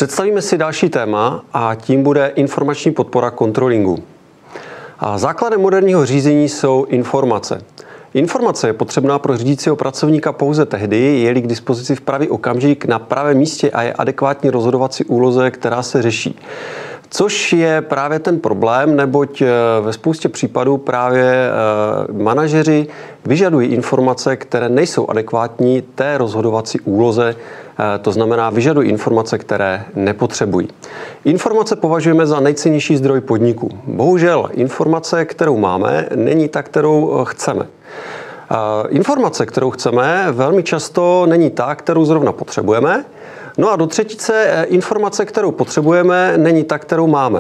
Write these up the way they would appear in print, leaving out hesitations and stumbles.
Představíme si další téma a tím bude informační podpora kontrolingu. Základem moderního řízení jsou informace. Informace je potřebná pro řídícího pracovníka pouze tehdy, je-li k dispozici v pravý okamžik na pravém místě a je adekvátní rozhodovací úloze, která se řeší. Což je právě ten problém, neboť ve spoustě případů právě manažeři vyžadují informace, které nejsou adekvátní té rozhodovací úloze, to znamená vyžadují informace, které nepotřebují. Informace považujeme za nejcennější zdroj podniku. Bohužel informace, kterou máme, není ta, kterou chceme. Informace, kterou chceme, velmi často není ta, kterou zrovna potřebujeme. No a do třetice informace, kterou potřebujeme, není ta, kterou máme.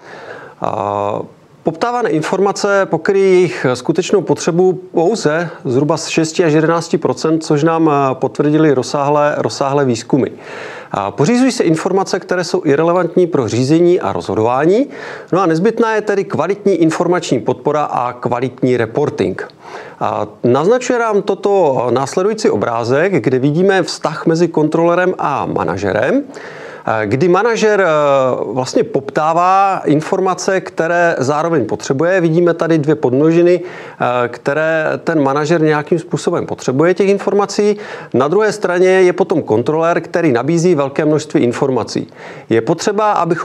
Poptávané informace pokryjí jejich skutečnou potřebu pouze zhruba z 6 až 11%, což nám potvrdili rozsáhlé výzkumy. Pořizují se informace, které jsou irelevantní pro řízení a rozhodování, no a nezbytná je tedy kvalitní informační podpora a kvalitní reporting. Naznačuje nám toto následující obrázek, kde vidíme vztah mezi kontrolerem a manažerem, kdy manažer vlastně poptává informace, které zároveň potřebuje. Vidíme tady dvě podmnožiny, které ten manažer nějakým způsobem potřebuje těch informací. Na druhé straně je potom kontrolér, který nabízí velké množství informací. Je potřeba, aby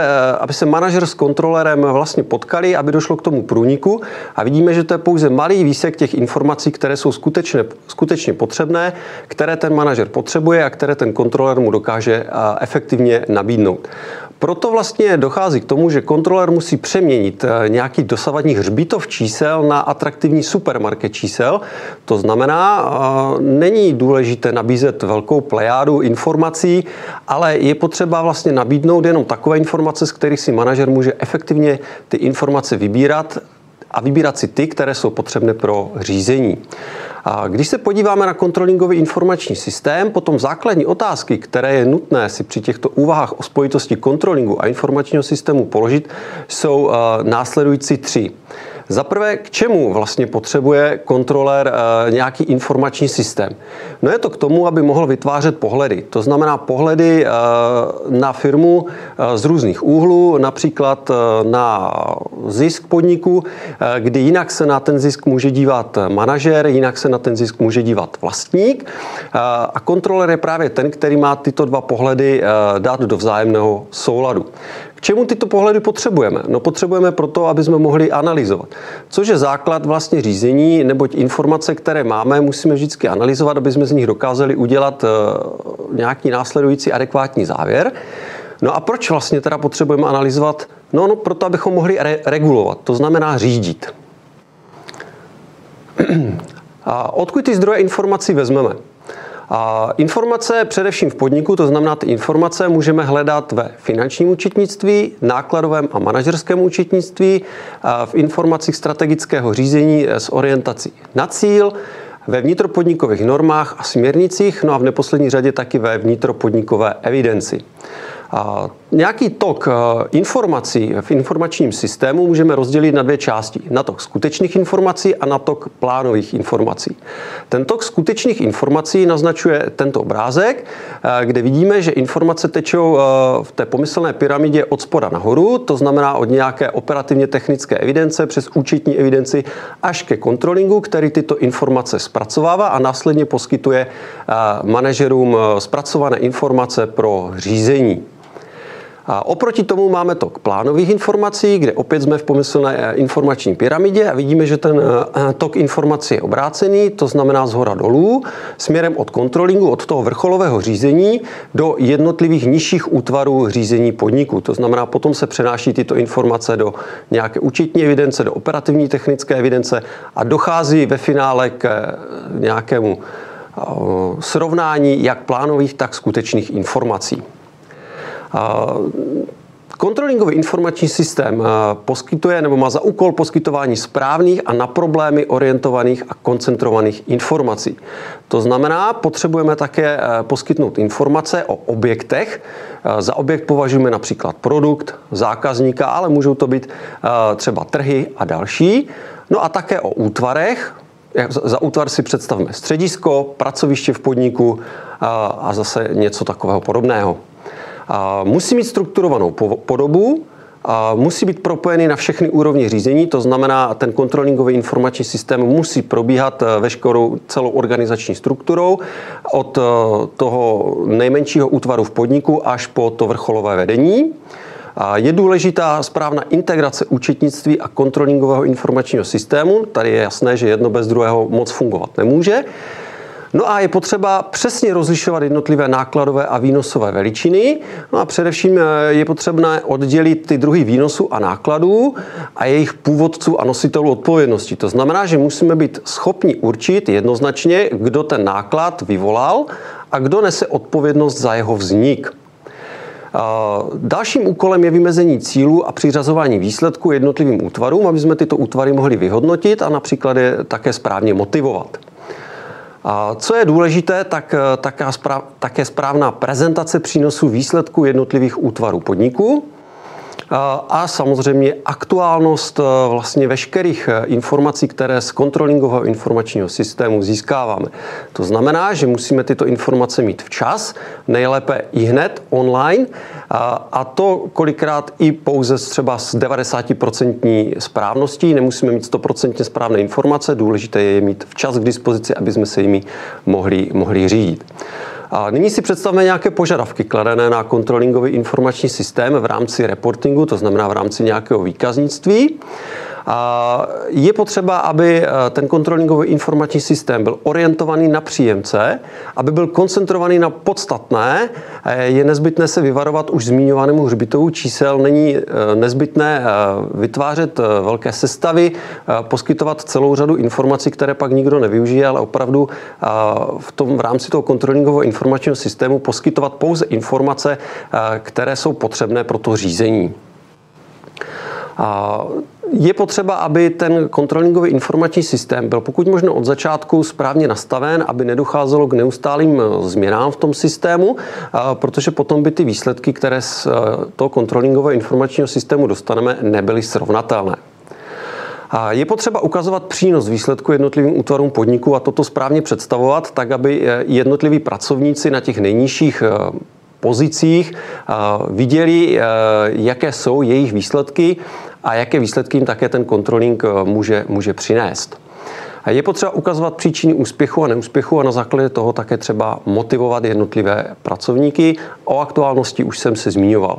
se manažer s kontrolérem vlastně potkali, aby došlo k tomu průniku a vidíme, že to je pouze malý výsek těch informací, které jsou skutečně potřebné, které ten manažer potřebuje a které ten kontrolér mu dokáže efektivně nabídnout. Proto vlastně dochází k tomu, že kontrolér musí přeměnit nějaký dosavadní hřbitov čísel na atraktivní supermarket čísel. To znamená, není důležité nabízet velkou plejádu informací, ale je potřeba vlastně nabídnout jenom takové informace, z kterých si manažer může efektivně ty informace vybírat a vybírat si ty, které jsou potřebné pro řízení. A když se podíváme na kontrolingový informační systém, potom základní otázky, které je nutné si při těchto úvahách o spojitosti kontrolingu a informačního systému položit, jsou následující tři. Za prvé, k čemu vlastně potřebuje kontrolér nějaký informační systém? No je to k tomu, aby mohl vytvářet pohledy. To znamená pohledy na firmu z různých úhlů, například na zisk podniku, kdy jinak se na ten zisk může dívat manažer, jinak se na ten zisk může dívat vlastník. A kontrolér je právě ten, který má tyto dva pohledy dát do vzájemného souladu. K čemu tyto pohledy potřebujeme? No potřebujeme proto, aby jsme mohli analyzovat. Což je základ vlastně řízení, neboť informace, které máme, musíme vždycky analyzovat, aby jsme z nich dokázali udělat nějaký následující adekvátní závěr. No a proč vlastně teda potřebujeme analyzovat? No proto, abychom mohli regulovat, to znamená řídit. A odkud ty zdroje informací vezmeme? Informace především v podniku, to znamená, ty informace můžeme hledat ve finančním účetnictví, nákladovém a manažerském účetnictví, v informacích strategického řízení s orientací na cíl, ve vnitropodnikových normách a směrnicích, no a v neposlední řadě taky ve vnitropodnikové evidenci. Nějaký tok informací v informačním systému můžeme rozdělit na dvě části. Na tok skutečných informací a na tok plánových informací. Ten tok skutečných informací naznačuje tento obrázek, kde vidíme, že informace tečou v té pomyslné pyramidě od spoda nahoru, to znamená od nějaké operativně technické evidence přes účetní evidenci až ke kontrolingu, který tyto informace zpracovává a následně poskytuje manažerům zpracované informace pro řízení. A oproti tomu máme tok plánových informací, kde opět jsme v pomyslné informační pyramidě a vidíme, že ten tok informací je obrácený, to znamená zhora dolů, směrem od kontrolingu, od toho vrcholového řízení do jednotlivých nižších útvarů řízení podniku. To znamená, potom se přenáší tyto informace do nějaké účetní evidence, do operativní technické evidence a dochází ve finále k nějakému srovnání jak plánových, tak skutečných informací. Kontrolingový informační systém poskytuje nebo má za úkol poskytování správných a na problémy orientovaných a koncentrovaných informací. To znamená, potřebujeme také poskytnout informace o objektech. Za objekt považujeme například produkt, zákazníka, ale můžou to být třeba trhy a další. No a také o útvarech. Za útvar si představme středisko, pracoviště v podniku a zase něco takového podobného. Musí mít strukturovanou podobu, musí být propojený na všechny úrovně řízení, to znamená, ten kontrolingový informační systém musí probíhat veškerou celou organizační strukturou od toho nejmenšího útvaru v podniku až po to vrcholové vedení. Je důležitá správná integrace účetnictví a kontrolingového informačního systému. Tady je jasné, že jedno bez druhého moc fungovat nemůže. No a je potřeba přesně rozlišovat jednotlivé nákladové a výnosové veličiny. No a především je potřebné oddělit ty druhy výnosů a nákladů a jejich původců a nositelů odpovědnosti. To znamená, že musíme být schopni určit jednoznačně, kdo ten náklad vyvolal a kdo nese odpovědnost za jeho vznik. Dalším úkolem je vymezení cílů a přiřazování výsledků jednotlivým útvarům, aby jsme tyto útvary mohli vyhodnotit a například je také správně motivovat. Co je důležité, tak také správná prezentace přínosů výsledků jednotlivých útvarů podniku a samozřejmě aktuálnost vlastně veškerých informací, které z kontrolingového informačního systému získáváme. To znamená, že musíme tyto informace mít včas, nejlépe i hned online a to kolikrát i pouze třeba s 90% správností. Nemusíme mít 100% správné informace, důležité je je mít včas k dispozici, aby jsme se jimi mohli řídit. A nyní si představme nějaké požadavky kladené na kontrolingový informační systém v rámci reportingu, to znamená v rámci nějakého výkaznictví. Je potřeba, aby ten kontrolingový informační systém byl orientovaný na příjemce, aby byl koncentrovaný na podstatné. Je nezbytné se vyvarovat už zmiňovanému hřbitovu čísel, není nezbytné vytvářet velké sestavy, poskytovat celou řadu informací, které pak nikdo nevyužije, ale opravdu v rámci toho kontrolingového informačního systému poskytovat pouze informace, které jsou potřebné pro to řízení. Je potřeba, aby ten kontrolingový informační systém byl pokud možno od začátku správně nastaven, aby nedocházelo k neustálým změnám v tom systému, protože potom by ty výsledky, které z toho kontrolingového informačního systému dostaneme, nebyly srovnatelné. Je potřeba ukazovat přínos výsledku jednotlivým útvarům podniku a toto správně představovat, tak aby jednotliví pracovníci na těch nejnižších pozicích viděli, jaké jsou jejich výsledky a jaké výsledky jim také ten kontroling může přinést. Je potřeba ukazovat příčiny úspěchu a neúspěchu a na základě toho také třeba motivovat jednotlivé pracovníky. O aktuálnosti už jsem se zmiňoval.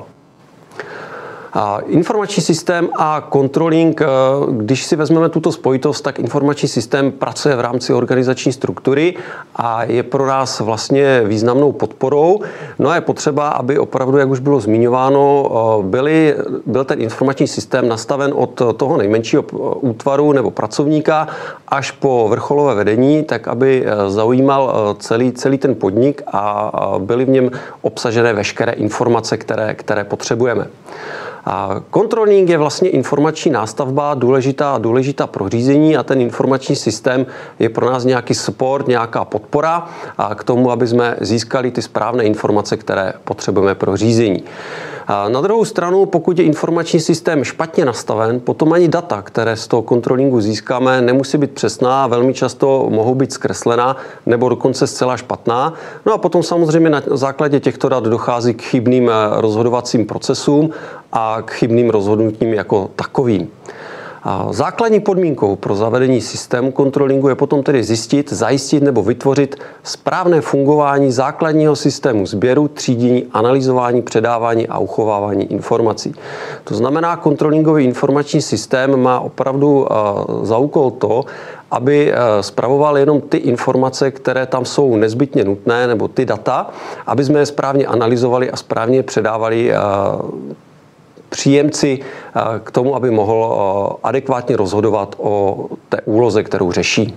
Informační systém a controlling, když si vezmeme tuto spojitost, tak informační systém pracuje v rámci organizační struktury a je pro nás vlastně významnou podporou. No a je potřeba, aby opravdu, jak už bylo zmiňováno, byl ten informační systém nastaven od toho nejmenšího útvaru nebo pracovníka až po vrcholové vedení, tak aby zaujímal celý ten podnik a byly v něm obsažené veškeré informace, které potřebujeme. Controlling je vlastně informační nástavba důležitá pro řízení a ten informační systém je pro nás nějaký support, nějaká podpora k tomu, aby jsme získali ty správné informace, které potřebujeme pro řízení. Na druhou stranu, pokud je informační systém špatně nastaven, potom ani data, které z toho kontrolingu získáme, nemusí být přesná, velmi často mohou být zkreslená nebo dokonce zcela špatná. No a potom samozřejmě na základě těchto dat dochází k chybným rozhodovacím procesům a k chybným rozhodnutím jako takovým. Základní podmínkou pro zavedení systému kontrolingu je potom tedy zajistit nebo vytvořit správné fungování základního systému sběru, třídění, analyzování, předávání a uchovávání informací. To znamená, kontrolingový informační systém má opravdu za úkol to, aby spravoval jenom ty informace, které tam jsou nezbytně nutné, nebo ty data, aby jsme je správně analyzovali a správně předávali příjemci k tomu, aby mohl adekvátně rozhodovat o té úloze, kterou řeší.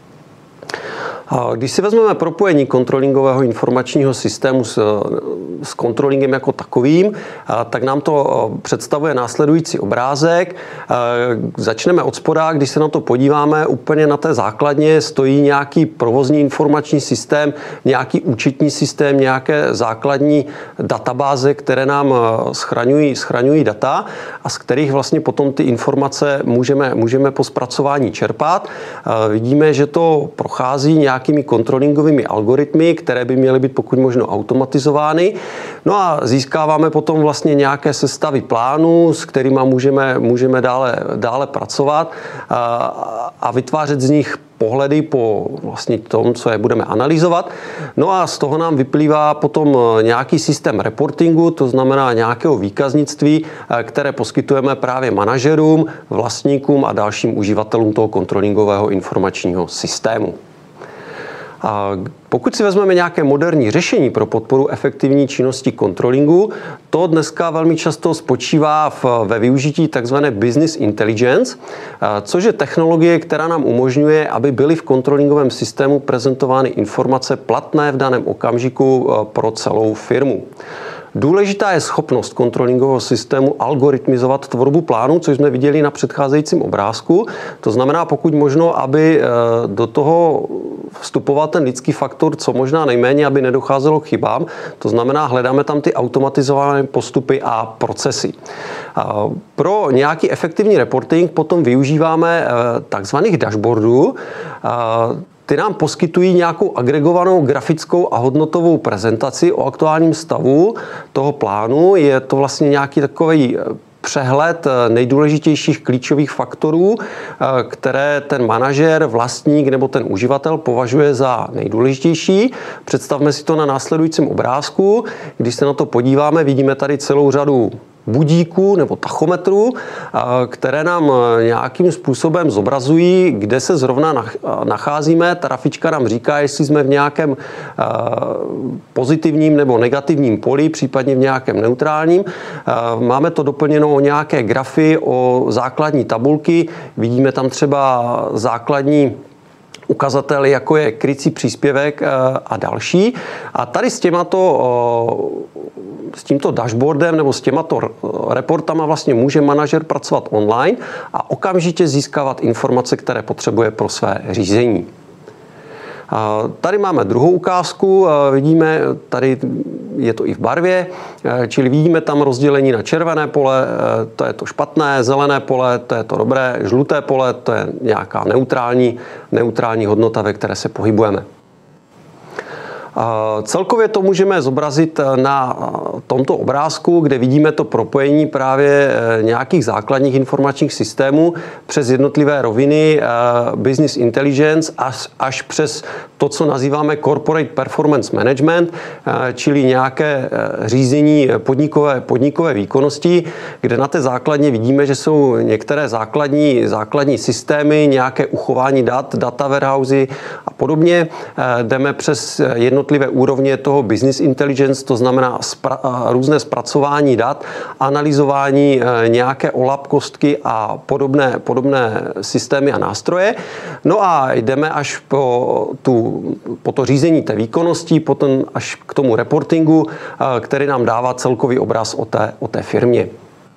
Když si vezmeme propojení kontrolingového informačního systému s kontrolingem jako takovým, tak nám to představuje následující obrázek. Začneme od spoda, když se na to podíváme, úplně na té základně stojí nějaký provozní informační systém, nějaký účetní systém, nějaké základní databáze, které nám schraňují data a z kterých vlastně potom ty informace můžeme po zpracování čerpat. Vidíme, že to prochází nějakými kontrolingovými algoritmy, které by měly být pokud možno automatizovány No a získáváme potom vlastně nějaké sestavy plánů, s kterými můžeme dále pracovat a vytvářet z nich pohledy po vlastně tom, co je budeme analyzovat. No a z toho nám vyplývá potom nějaký systém reportingu, to znamená nějakého výkaznictví, které poskytujeme právě manažerům, vlastníkům a dalším uživatelům toho kontrolingového informačního systému. A pokud si vezmeme nějaké moderní řešení pro podporu efektivní činnosti kontrolingu, to dneska velmi často spočívá ve využití tzv. Business intelligence, což je technologie, která nám umožňuje, aby byly v kontrolingovém systému prezentovány informace platné v daném okamžiku pro celou firmu. Důležitá je schopnost kontrolingového systému algoritmizovat tvorbu plánu, což jsme viděli na předcházejícím obrázku. To znamená, pokud možno, aby do toho vstupoval ten lidský faktor, co možná nejméně, aby nedocházelo k chybám. To znamená, hledáme tam ty automatizované postupy a procesy. Pro nějaký efektivní reporting potom využíváme takzvaných dashboardů. Ty nám poskytují nějakou agregovanou grafickou a hodnotovou prezentaci o aktuálním stavu toho plánu. Je to vlastně nějaký takový přehled nejdůležitějších klíčových faktorů, které ten manažer, vlastník nebo ten uživatel považuje za nejdůležitější. Představme si to na následujícím obrázku. Když se na to podíváme, vidíme tady celou řadu budíků nebo tachometrů, které nám nějakým způsobem zobrazují, kde se zrovna nacházíme. Ta grafička nám říká, jestli jsme v nějakém pozitivním nebo negativním poli, případně v nějakém neutrálním. Máme to doplněno o nějaké grafy, o základní tabulky. Vidíme tam třeba základní ukazateli, jako je krycí příspěvek a další. A tady s tímto dashboardem nebo s těmato reportama vlastně může manažer pracovat online a okamžitě získávat informace, které potřebuje pro své řízení. Tady máme druhou ukázku, vidíme, tady je to i v barvě, čili vidíme tam rozdělení na červené pole, to je to špatné, zelené pole, to je to dobré, žluté pole, to je nějaká neutrální hodnota, ve které se pohybujeme. Celkově to můžeme zobrazit na tomto obrázku, kde vidíme to propojení právě nějakých základních informačních systémů přes jednotlivé roviny business intelligence až přes to, co nazýváme corporate performance management, čili nějaké řízení podnikové výkonnosti, kde na té základně vidíme, že jsou některé základní systémy, nějaké uchování dat, data warehousey a podobně. Jdeme přes jednotlivé úrovně toho business intelligence, to znamená různé zpracování dat, analyzování nějaké OLAP kostky a podobné systémy a nástroje. No a jdeme až po to řízení té výkonnosti, potom až k tomu reportingu, který nám dává celkový obraz o té firmě.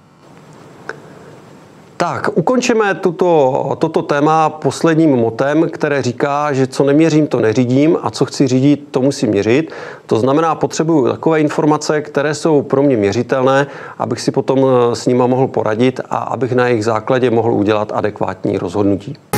Tak, ukončíme toto téma posledním motem, které říká, že co neměřím, to neřídím a co chci řídit, to musím měřit. To znamená, potřebuju takové informace, které jsou pro mě měřitelné, abych si potom s nima mohl poradit a abych na jejich základě mohl udělat adekvátní rozhodnutí.